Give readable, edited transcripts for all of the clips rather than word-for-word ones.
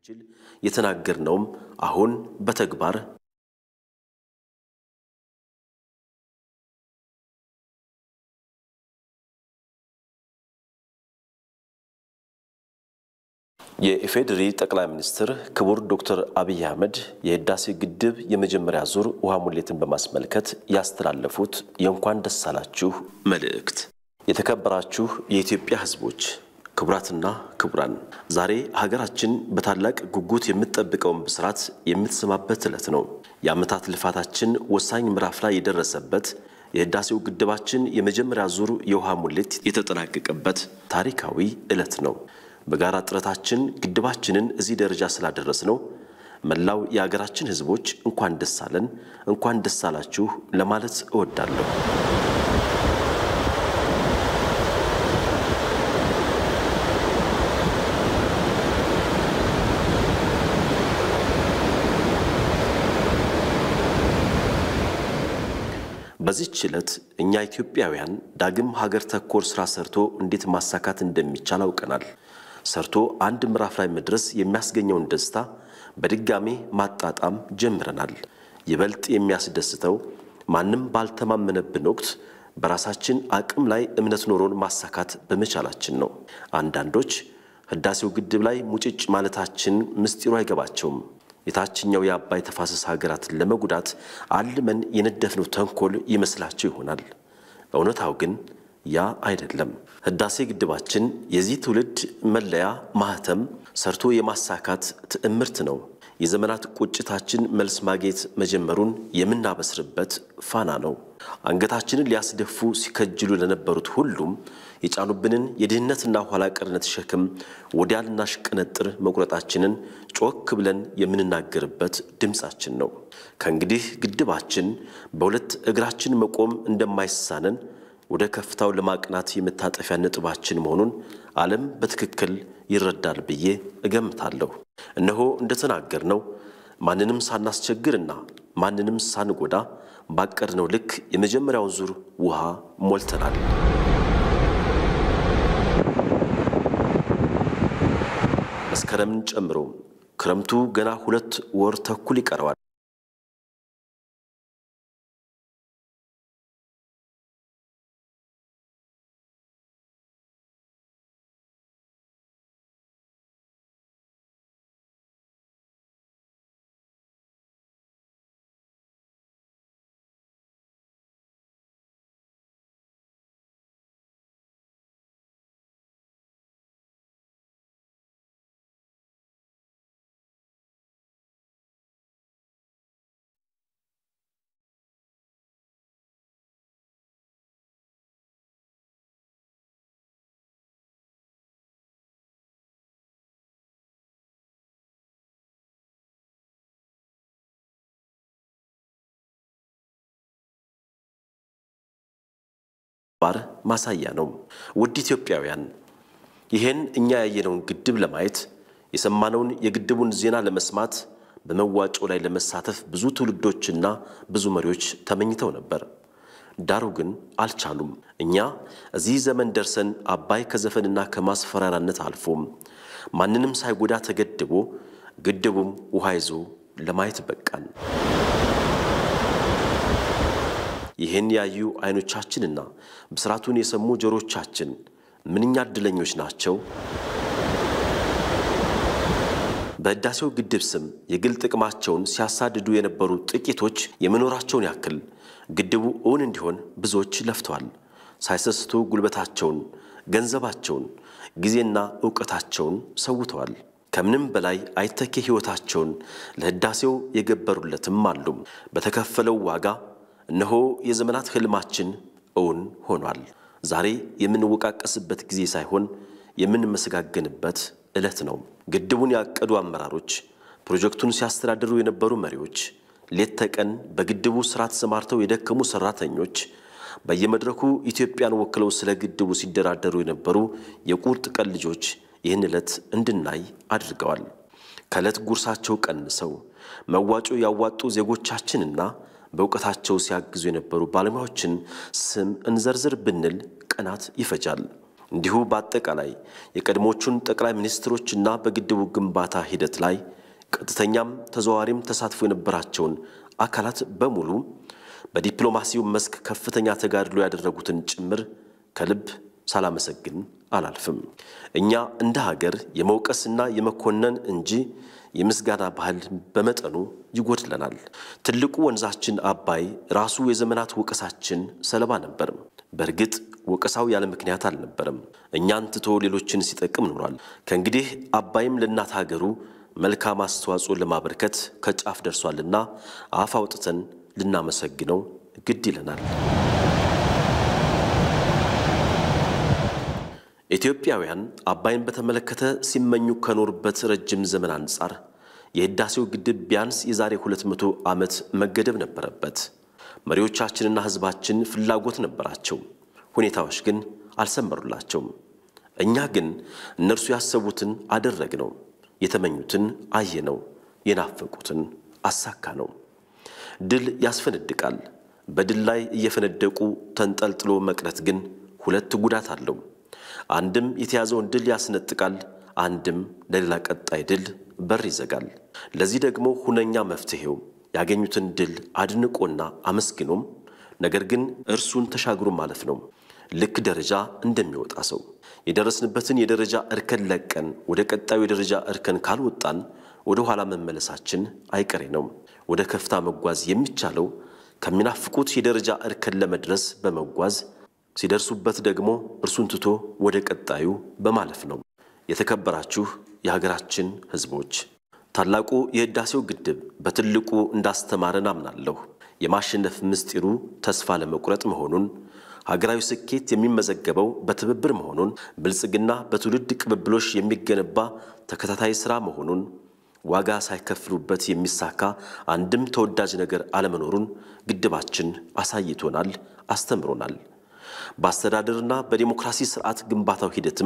እንደምንችል የተናገርነውም አሁን በተግባር የኢፌዴሪ ጠቅላይ ሚኒስትር ክቡር ዶክተር አብይ አህመድ የህዳሴ ግድብ የመጀመሪያ ዙር ውሃ ሙሌትን በማስመልከት ያስተላለፉት የእንኳን ደስ አላችሁ መልእክት። የተከበራችሁ የኢትዮጵያ ህዝቦች ክቡራትና ክቡራን፣ ዛሬ ሀገራችን በታላቅ ጉጉት የምትጠብቀውን ብስራት የምትሰማበት ዕለት ነው። የዓመታት ልፋታችን ወሳኝ ምዕራፍ ላይ የደረሰበት የህዳሴው ግድባችን የመጀመሪያ ዙር የውሃ ሙሌት የተጠናቀቀበት ታሪካዊ ዕለት ነው። በጋራ ጥረታችን ግድባችንን እዚህ ደረጃ ስላደረስነው መላው የሀገራችን ህዝቦች እንኳን ደስ አለን፣ እንኳን ደስ አላችሁ ለማለት እወዳለሁ። በዚህች ዕለት እኛ ኢትዮጵያውያን ዳግም ሀገር ተኮር ስራ ሰርቶ እንዴት ማሳካት እንደሚቻል አውቀናል። ሰርቶ አንድ ምዕራፍ ላይ መድረስ የሚያስገኘውን ደስታ በድጋሜ ማጣጣም ጀምረናል። ይበልጥ የሚያስደስተው ማንም ባልተማመነብን ወቅት በራሳችን አቅም ላይ እምነት ኖሮን ማሳካት በመቻላችን ነው። አንዳንዶች ህዳሴው ግድብ ላይ ሙጭጭ ማለታችን ምስጢሩ አይገባቸውም። የታችኛው የአባይ ተፋሰስ ሀገራትን ለመጉዳት አልመን የነደፍነው ተንኮል ይመስላቸው ይሆናል። እውነታው ግን ያ አይደለም። ህዳሴ ግድባችን የዚህ ትውልድ መለያ ማህተም ሰርቶ የማሳካት ትዕምርት ነው። የዘመናት ቁጭታችን መልስ ማግኘት መጀመሩን የምናበስርበት ፋና ነው። አንገታችንን ሊያስደፉ ሲከጅሉ ለነበሩት ሁሉም የጫኑብንን የድህነትና ኋላ ቀርነት ሸክም ወዲያልና ሽቅነጥር መቁረጣችንን ጮክ ብለን የምንናገርበት ድምጻችን ነው። ከእንግዲህ ግድባችን በሁለት እግራችን መቆም እንደማይሳነን ወደ ከፍታው ለማቅናት የመታጠፊያ ነጥባችን መሆኑን ዓለም በትክክል ይረዳል ብዬ እገምታለሁ። እነሆ እንደተናገርነው ማንንም ሳናስቸግርና ማንንም ሳንጎዳ ባቀድነው ልክ የመጀመሪያውን ዙር ውሃ ሞልተናል። መስከረምን ጨምሮ ክረምቱ ገና 2 ወር ተኩል ይቀረዋል። ማሳያ ነው። ውድ ኢትዮጵያውያን፣ ይሄን እኛ ያየነውን ግድብ ለማየት የሰማነውን የግድቡን ዜና ለመስማት በመዋጮ ላይ ለመሳተፍ ብዙ ትውልዶችና ብዙ መሪዎች ተመኝተው ነበር። ዳሩ ግን አልቻሉም። እኛ እዚህ ዘመን ደርሰን አባይ ከዘፈንና ከማስፈራራነት አልፎም ማንንም ሳይጎዳ ተገድቦ ግድቡም ውሃ ይዞ ለማየት በቃን። ይሄን ያዩ አይኖቻችንና ብስራቱን የሰሙ ጆሮቻችን ምንኛ እድለኞች ናቸው። በህዳሴው ግድብ ስም የግል ጥቅማቸውን ሲያሳድዱ የነበሩ ጥቂቶች የመኖራቸውን ያክል ግድቡ እውን እንዲሆን ብዙዎች ለፍተዋል። ሳይሰስቱ ጉልበታቸውን፣ ገንዘባቸውን፣ ጊዜና ዕውቀታቸውን ሰውተዋል። ከምንም በላይ አይተኬ ህይወታቸውን ለህዳሴው የገበሩለትም አሉ። በተከፈለው ዋጋ እነሆ የዘመናት ህልማችን እውን ሆኗል። ዛሬ የምንወቃቀስበት ጊዜ ሳይሆን የምንመሰጋገንበት ዕለት ነው። ግድቡን ያቀዱ አመራሮች፣ ፕሮጀክቱን ሲያስተዳድሩ የነበሩ መሪዎች፣ ሌት ተቀን በግድቡ ስራ ተሰማርተው የደከሙ ሰራተኞች፣ በየመድረኩ ኢትዮጵያን ወክለው ስለ ግድቡ ሲደራደሩ የነበሩ የቁርጥ ቀን ልጆች ይህን ዕለት እንድናይ አድርገዋል። ከዕለት ጉርሳቸው ቀንሰው መዋጮ ያዋጡ ዜጎቻችንና በእውቀታቸው ሲያግዙ የነበሩ ባለሙያዎችን ስም እንዘርዝር ብንል ቀናት ይፈጃል። እንዲሁ በአጠቃላይ የቀድሞቹን ጠቅላይ ሚኒስትሮችና በግድቡ ግንባታ ሂደት ላይ ቀጥተኛም ተዘዋዋሪም ተሳትፎ የነበራቸውን አካላት በሙሉ በዲፕሎማሲው መስክ ከፍተኛ ተጋድሎ ያደረጉትን ጭምር ከልብ ሳላመሰግን አላልፍም። እኛ እንደ ሀገር የመውቀስና የመኮነን እንጂ የምስጋና ባህል በመጠኑ ይጎድለናል። ትልቁ ወንዛችን አባይ ራሱ የዘመናት ወቀሳችን ሰለባ ነበር። በእርግጥ ወቀሳው ያለ ምክንያት አልነበረም። እኛን ትቶ ሌሎችን ሲጠቅም ኖሯል። ከእንግዲህ አባይም ለእናት ሀገሩ መልካም አስተዋጽኦ ለማበርከት ከጫፍ ደርሷልና አፍ አውጥተን ልናመሰግነው ግድ ይለናል። ኢትዮጵያውያን አባይን በተመለከተ ሲመኙ ከኖርበት ረጅም ዘመን አንጻር የህዳሴው ግድብ ቢያንስ የዛሬ 200 ዓመት መገደብ ነበረበት። መሪዎቻችንና ህዝባችን ፍላጎት ነበራቸው። ሁኔታዎች ግን አልሰመሩላቸውም። እኛ ግን እነርሱ ያሰቡትን አደረግነው፣ የተመኙትን አየነው፣ የናፈቁትን አሳካነው። ድል ያስፈነድቃል። በድል ላይ እየፈነደቁ ተንጠልጥሎ መቅረት ግን ሁለት ጉዳት አለው። አንድም የተያዘውን ድል ያስነጥቃል፣ አንድም ለሌላ ቀጣይ ድል በር ይዘጋል። ለዚህ ደግሞ ሁነኛ መፍትሄው ያገኙትን ድል አድንቆና አመስግኖም ነገር ግን እርሱን ተሻግሮ ማለፍ ነው። ልክ ደረጃ እንደሚወጣ ሰው የደረስንበትን የደረጃ እርከን ለቀን ወደ ቀጣዩ የደረጃ እርከን ካልወጣን ወደ ኋላ መመለሳችን አይቀሬ ነው። ወደ ከፍታ መጓዝ የሚቻለው ከሚናፍቁት የደረጃ እርከን ለመድረስ በመጓዝ ሲደርሱበት ደግሞ እርሱን ትቶ ወደ ቀጣዩ በማለፍ ነው። የተከበራችሁ የሀገራችን ህዝቦች ታላቁ የህዳሴው ግድብ በትልቁ እንዳስተማረን አምናለሁ። የማሸነፍ ምስጢሩ ተስፋ ለመቁረጥ መሆኑን፣ ሀገራዊ ስኬት የሚመዘገበው በትብብር መሆኑን፣ ብልጽግና በትውልድ ቅብብሎሽ የሚገነባ ተከታታይ ሥራ መሆኑን፣ ዋጋ ሳይከፍሉበት የሚሳካ አንድም ተወዳጅ ነገር አለመኖሩን ግድባችን አሳይቶናል፣ አስተምሮናል። በአስተዳደርና በዲሞክራሲ ስርዓት ግንባታው ሂደትም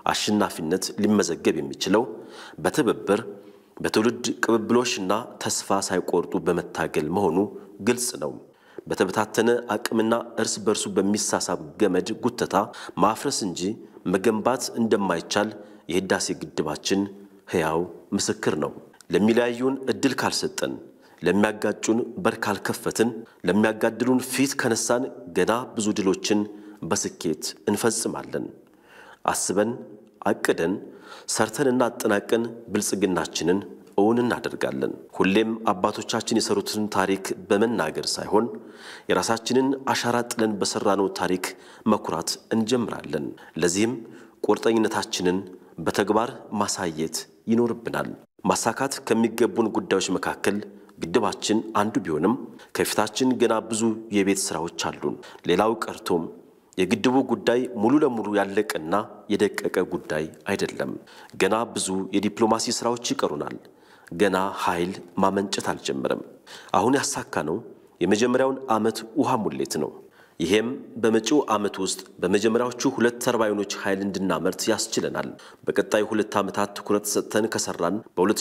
አሸናፊነት ሊመዘገብ የሚችለው በትብብር በትውልድ ቅብብሎሽና ተስፋ ሳይቆርጡ በመታገል መሆኑ ግልጽ ነው። በተበታተነ አቅምና እርስ በርሱ በሚሳሳብ ገመድ ጉተታ ማፍረስ እንጂ መገንባት እንደማይቻል የህዳሴ ግድባችን ሕያው ምስክር ነው። ለሚለያዩን እድል ካልሰጠን፣ ለሚያጋጩን በር ካልከፈትን፣ ለሚያጋድሉን ፊት ከነሳን ገና ብዙ ድሎችን በስኬት እንፈጽማለን። አስበን አቅደን ሰርተንና አጠናቀን ብልጽግናችንን እውን እናደርጋለን። ሁሌም አባቶቻችን የሰሩትን ታሪክ በመናገር ሳይሆን የራሳችንን አሻራ ጥለን በሰራነው ታሪክ መኩራት እንጀምራለን። ለዚህም ቁርጠኝነታችንን በተግባር ማሳየት ይኖርብናል። ማሳካት ከሚገቡን ጉዳዮች መካከል ግድባችን አንዱ ቢሆንም ከፊታችን ገና ብዙ የቤት ስራዎች አሉን። ሌላው ቀርቶም የግድቡ ጉዳይ ሙሉ ለሙሉ ያለቀና የደቀቀ ጉዳይ አይደለም። ገና ብዙ የዲፕሎማሲ ስራዎች ይቀሩናል። ገና ኃይል ማመንጨት አልጀመረም። አሁን ያሳካነው የመጀመሪያውን ዓመት ውሃ ሙሌት ነው። ይሄም በመጪው ዓመት ውስጥ በመጀመሪያዎቹ 2 ተርባይኖች ኃይል እንድናመርት ያስችለናል። በቀጣዩ 2 ዓመታት ትኩረት ሰጥተን ከሰራን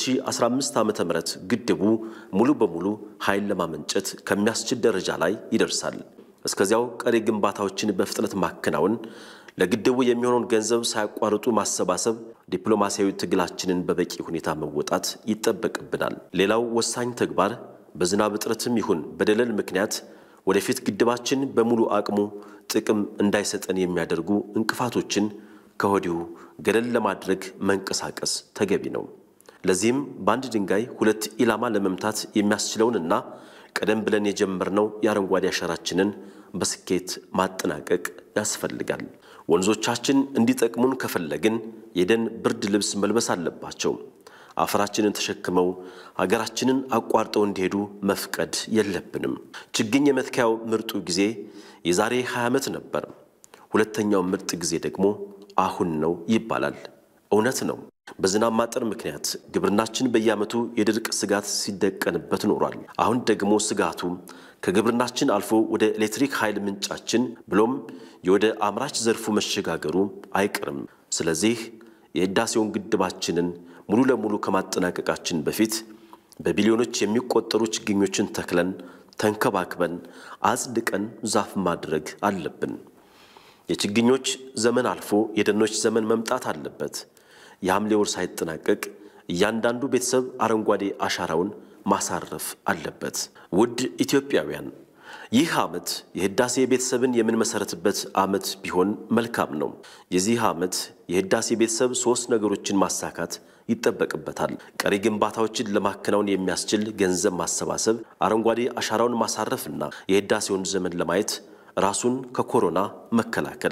በ2015 ዓ.ም ግድቡ ሙሉ በሙሉ ኃይል ለማመንጨት ከሚያስችል ደረጃ ላይ ይደርሳል። እስከዚያው ቀሪ ግንባታዎችን በፍጥነት ማከናወን፣ ለግድቡ የሚሆነውን ገንዘብ ሳያቋርጡ ማሰባሰብ፣ ዲፕሎማሲያዊ ትግላችንን በበቂ ሁኔታ መወጣት ይጠበቅብናል። ሌላው ወሳኝ ተግባር በዝናብ እጥረትም ይሁን በደለል ምክንያት ወደፊት ግድባችን በሙሉ አቅሙ ጥቅም እንዳይሰጠን የሚያደርጉ እንቅፋቶችን ከወዲሁ ገለል ለማድረግ መንቀሳቀስ ተገቢ ነው። ለዚህም በአንድ ድንጋይ 2 ኢላማ ለመምታት የሚያስችለውንና ቀደም ብለን የጀመርነው የአረንጓዴ አሻራችንን በስኬት ማጠናቀቅ ያስፈልጋል። ወንዞቻችን እንዲጠቅሙን ከፈለግን የደን ብርድ ልብስ መልበስ አለባቸው። አፈራችንን ተሸክመው ሀገራችንን አቋርጠው እንዲሄዱ መፍቀድ የለብንም። ችግኝ የመትከያው ምርጡ ጊዜ የዛሬ 20 ዓመት ነበር። ሁለተኛው ምርጥ ጊዜ ደግሞ አሁን ነው ይባላል። እውነት ነው። በዝናብ ማጠር ምክንያት ግብርናችን በየዓመቱ የድርቅ ስጋት ሲደቀንበት ኖሯል። አሁን ደግሞ ስጋቱ ከግብርናችን አልፎ ወደ ኤሌክትሪክ ኃይል ምንጫችን ብሎም የወደ አምራች ዘርፉ መሸጋገሩ አይቀርም። ስለዚህ የህዳሴውን ግድባችንን ሙሉ ለሙሉ ከማጠናቀቃችን በፊት በቢሊዮኖች የሚቆጠሩ ችግኞችን ተክለን ተንከባክበን አጽድቀን ዛፍ ማድረግ አለብን። የችግኞች ዘመን አልፎ የደኖች ዘመን መምጣት አለበት። የሐምሌ ወር ሳይጠናቀቅ እያንዳንዱ ቤተሰብ አረንጓዴ አሻራውን ማሳረፍ አለበት። ውድ ኢትዮጵያውያን ይህ ዓመት የህዳሴ ቤተሰብን የምንመሰረትበት ዓመት ቢሆን መልካም ነው። የዚህ ዓመት የህዳሴ ቤተሰብ 3 ነገሮችን ማሳካት ይጠበቅበታል። ቀሪ ግንባታዎችን ለማከናወን የሚያስችል ገንዘብ ማሰባሰብ፣ አረንጓዴ አሻራውን ማሳረፍና የህዳሴውን ዘመን ለማየት ራሱን ከኮሮና መከላከል።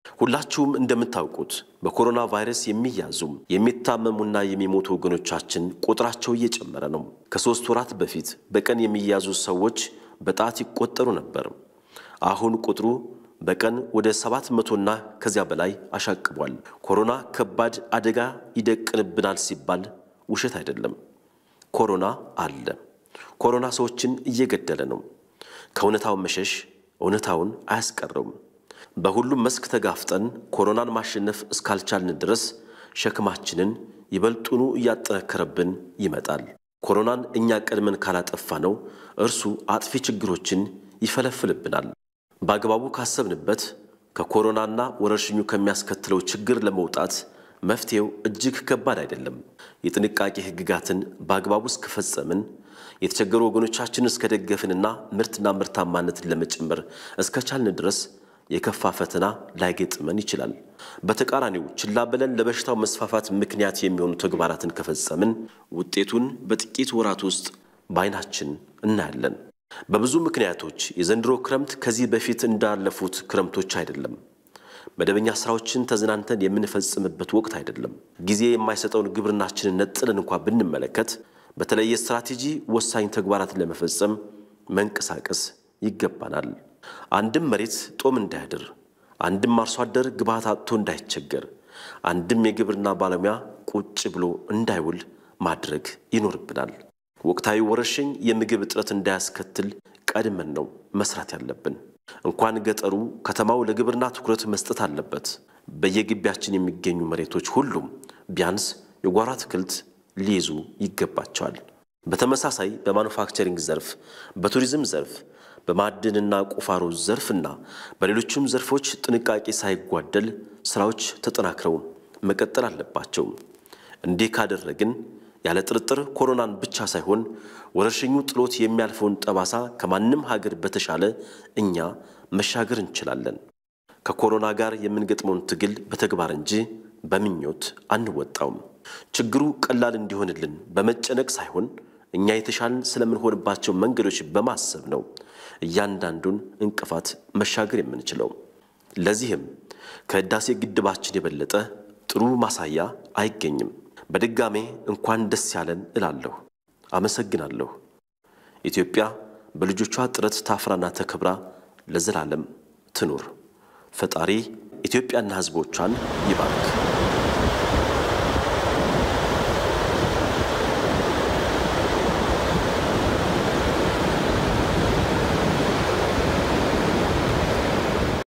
ሁላችሁም እንደምታውቁት በኮሮና ቫይረስ የሚያዙም የሚታመሙና የሚሞቱ ወገኖቻችን ቁጥራቸው እየጨመረ ነው። ከ3 ወራት በፊት በቀን የሚያዙ ሰዎች በጣት ይቆጠሩ ነበር። አሁን ቁጥሩ በቀን ወደ 700ና ከዚያ በላይ አሻቅቧል። ኮሮና ከባድ አደጋ ይደቅንብናል ሲባል ውሸት አይደለም። ኮሮና አለ። ኮሮና ሰዎችን እየገደለ ነው። ከእውነታው መሸሽ እውነታውን አያስቀረውም። በሁሉም መስክ ተጋፍጠን ኮሮናን ማሸነፍ እስካልቻልን ድረስ ሸክማችንን ይበልጡኑ እያጠነከረብን ይመጣል። ኮሮናን እኛ ቀድመን ካላጠፋ ነው እርሱ አጥፊ ችግሮችን ይፈለፍልብናል። በአግባቡ ካሰብንበት ከኮሮናና ወረርሽኙ ከሚያስከትለው ችግር ለመውጣት መፍትሄው እጅግ ከባድ አይደለም። የጥንቃቄ ህግጋትን በአግባቡ እስከፈጸምን የተቸገሩ ወገኖቻችንን እስከደገፍንና ምርትና ምርታማነትን ለመጨመር እስከቻልን ድረስ የከፋ ፈተና ላይገጥመን ይችላል። በተቃራኒው ችላ ብለን ለበሽታው መስፋፋት ምክንያት የሚሆኑ ተግባራትን ከፈጸምን ውጤቱን በጥቂት ወራት ውስጥ ባይናችን እናያለን። በብዙ ምክንያቶች የዘንድሮ ክረምት ከዚህ በፊት እንዳለፉት ክረምቶች አይደለም። መደበኛ ስራዎችን ተዝናንተን የምንፈጽምበት ወቅት አይደለም። ጊዜ የማይሰጠውን ግብርናችንን ነጥለን እንኳን ብንመለከት በተለየ ስትራቴጂ ወሳኝ ተግባራትን ለመፈጸም መንቀሳቀስ ይገባናል። አንድም መሬት ጦም እንዳያድር፣ አንድም አርሶ አደር ግብዓት አጥቶ እንዳይቸገር፣ አንድም የግብርና ባለሙያ ቁጭ ብሎ እንዳይውል ማድረግ ይኖርብናል። ወቅታዊ ወረርሽኝ የምግብ እጥረት እንዳያስከትል ቀድመን ነው መስራት ያለብን። እንኳን ገጠሩ ከተማው ለግብርና ትኩረት መስጠት አለበት። በየግቢያችን የሚገኙ መሬቶች ሁሉም ቢያንስ የጓሮ አትክልት ሊይዙ ይገባቸዋል። በተመሳሳይ በማኑፋክቸሪንግ ዘርፍ፣ በቱሪዝም ዘርፍ፣ በማዕድንና ቁፋሮ ዘርፍና በሌሎችም ዘርፎች ጥንቃቄ ሳይጓደል ስራዎች ተጠናክረው መቀጠል አለባቸው። እንዲህ ካደረግን ያለ ጥርጥር ኮሮናን ብቻ ሳይሆን ወረርሽኙ ጥሎት የሚያልፈውን ጠባሳ ከማንም ሀገር በተሻለ እኛ መሻገር እንችላለን። ከኮሮና ጋር የምንገጥመውን ትግል በተግባር እንጂ በምኞት አንወጣውም። ችግሩ ቀላል እንዲሆንልን በመጨነቅ ሳይሆን እኛ የተሻለን ስለምንሆንባቸው መንገዶች በማሰብ ነው እያንዳንዱን እንቅፋት መሻገር የምንችለው። ለዚህም ከህዳሴ ግድባችን የበለጠ ጥሩ ማሳያ አይገኝም። በድጋሜ እንኳን ደስ ያለን እላለሁ። አመሰግናለሁ። ኢትዮጵያ በልጆቿ ጥረት ታፍራና ተከብራ ለዘላለም ትኑር። ፈጣሪ ኢትዮጵያና ህዝቦቿን ይባርክ።